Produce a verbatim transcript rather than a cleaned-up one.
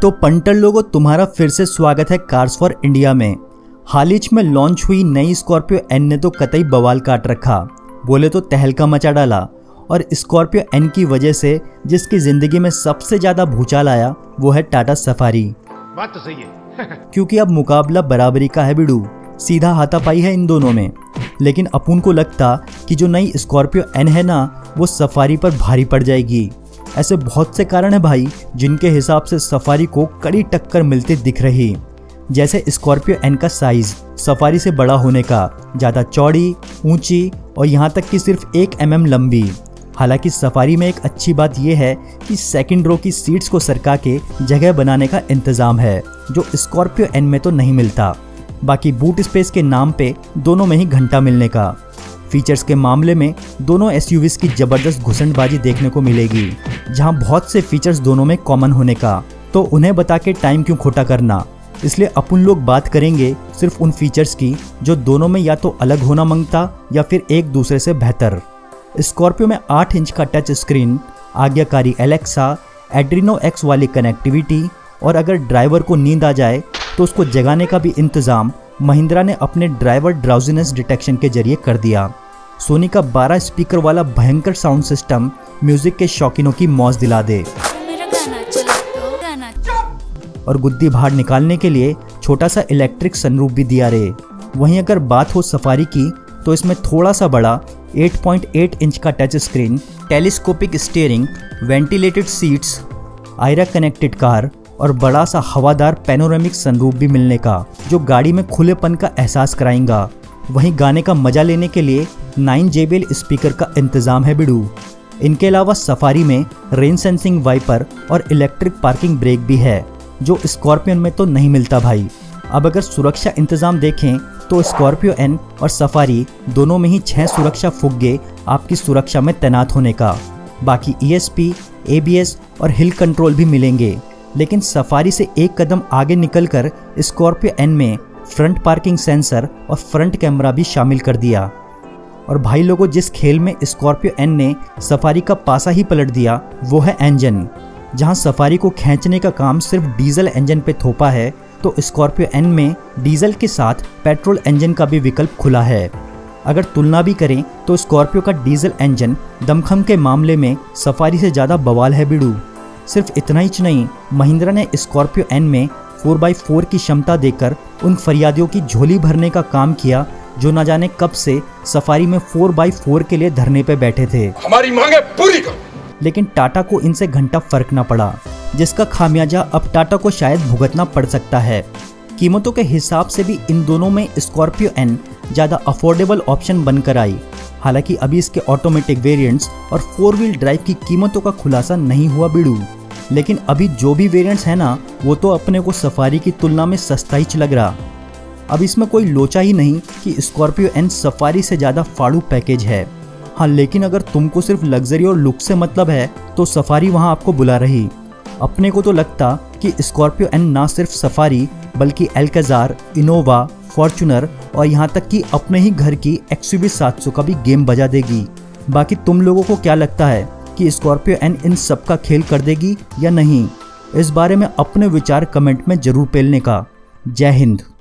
तो पंटर लोगों, तुम्हारा फिर से स्वागत है कार्स फॉर इंडिया में। हाल ही में लॉन्च हुई नई स्कॉर्पियो एन ने तो कतई बवाल काट रखा, बोले तो तहलका मचा डाला। और स्कॉर्पियो एन की वजह से जिसकी जिंदगी में सबसे ज्यादा भूचाल आया वो है टाटा सफारी। बात तो सही है क्योंकि अब मुकाबला बराबरी का है बिडू, सीधा हाथापाई है इन दोनों में। लेकिन अपुन को लगता कि जो नई स्कॉर्पियो एन है ना, वो सफारी पर भारी पड़ जाएगी। ऐसे बहुत से कारण है भाई जिनके हिसाब से सफारी को कड़ी टक्कर मिलती दिख रही। जैसे स्कॉर्पियो एन का साइज सफारी से बड़ा होने का, ज़्यादा चौड़ी, ऊंची और यहाँ तक कि सिर्फ एक एम एम लंबी। हालांकि सफारी में एक अच्छी बात यह है कि सेकंड रो की सीट्स को सरका के जगह बनाने का इंतजाम है, जो स्कॉर्पियो एन में तो नहीं मिलता। बाकी बूट स्पेस के नाम पे दोनों में ही घंटा मिलने का। फीचर्स के मामले में दोनों एसयूवीज की जबरदस्त घुसनबाजी देखने को मिलेगी, जहां बहुत से फीचर्स दोनों में कॉमन होने का, तो उन्हें बता के टाइम क्यों खोटा करना। इसलिए अपन लोग बात करेंगे सिर्फ उन फीचर्स की जो दोनों में या तो अलग होना मांगता या फिर एक दूसरे से बेहतर। स्कॉर्पियो में आठ इंच का टच स्क्रीन, आज्ञाकारी एलेक्सा, एड्रीनो एक्स वाली कनेक्टिविटी और अगर ड्राइवर को नींद आ जाए तो उसको जगाने का भी इंतजाम महिंद्रा ने अपने ड्राइवर ड्राउजीनेस डिटेक्शन के जरिए कर दिया। सोनी का बारह स्पीकर वाला भयंकर साउंड सिस्टम म्यूजिक के शौकीनों की मौज दिला दे। मेरा गाना चला तो गाना। और गुद्दी बाहर निकालने के लिए छोटा सा इलेक्ट्रिक सनरूफ भी दिया रे। वहीं अगर बात हो सफारी की तो इसमें थोड़ा सा बड़ा आठ पॉइंट आठ इंच का touch screen, telescopic steering, ventilated seats, iRA connected car और बड़ा सा हवादार पैनोरामिक सनरूफ भी मिलने का, जो गाड़ी में खुलेपन का एहसास कराएगा। वहीं गाने का मजा लेने के लिए nine J B L speaker का इंतजाम है बिडू। इनके अलावा सफारी में रेन सेंसिंग वाइपर और इलेक्ट्रिक पार्किंग ब्रेक भी है, जो स्कॉर्पियो में तो नहीं मिलता भाई। अब अगर सुरक्षा इंतजाम देखें तो स्कॉर्पियो एन और सफारी दोनों में ही छह सुरक्षा फुग्गे आपकी सुरक्षा में तैनात होने का। बाकी E S P, A B S और हिल कंट्रोल भी मिलेंगे। लेकिन सफारी से एक कदम आगे निकलकर स्कॉर्पियो एन में फ्रंट पार्किंग सेंसर और फ्रंट कैमरा भी शामिल कर दिया। और भाई लोगों, जिस खेल में स्कॉर्पियो एन ने सफारी का पासा ही पलट दिया वो है इंजन। जहां सफारी को खींचने का काम सिर्फ डीजल इंजन पे थोपा है, तो स्कॉर्पियो एन में डीजल के साथ पेट्रोल इंजन का भी विकल्प खुला है। अगर तुलना भी करें तो स्कॉर्पियो का डीजल इंजन दमखम के मामले में सफारी से ज़्यादा बवाल है बिडू। सिर्फ इतना ही नहीं, महिंद्रा ने स्कॉर्पियो एन में फोर बाई फोर की क्षमता देकर उन फरियादियों की झोली भरने का काम किया जो न जाने कब से सफारी में फोर बाई फोर के लिए धरने पे बैठे थे। हमारी मांगे पूरी करो। लेकिन टाटा को इनसे घंटा फर्क न पड़ा, जिसका खामियाजा अब टाटा को शायद भुगतना पड़ सकता है। कीमतों के हिसाब से भी इन दोनों में स्कॉर्पियो एन ज़्यादा अफोर्डेबल ऑप्शन बनकर आई। हालांकि अभी इसके ऑटोमेटिक वेरिएंट्स और फोर व्हील ड्राइव की कीमतों का खुलासा नहीं हुआ बिडू। लेकिन अभी जो भी वेरिएंट्स है ना, वो तो अपने को सफारी की तुलना में सस्ता ही लग रहा। अब इसमें कोई लोचा ही नहीं कि स्कॉर्पियो एन सफारी से ज़्यादा फाड़ू पैकेज है। हाँ, लेकिन अगर तुमको सिर्फ लग्जरी और लुक से मतलब है तो सफारी वहाँ आपको बुला रही। अपने को तो लगता कि स्कॉर्पियो एन ना सिर्फ सफारी बल्कि एल्काजार, इनोवा, फॉर्च्यूनर और यहाँ तक कि अपने ही घर की एक्स यू वी सात सौ का भी गेम बजा देगी। बाकी तुम लोगों को क्या लगता है कि स्कॉर्पियो एन इन सब का खेल कर देगी या नहीं? इस बारे में अपने विचार कमेंट में जरूर पेलने का। जय हिंद।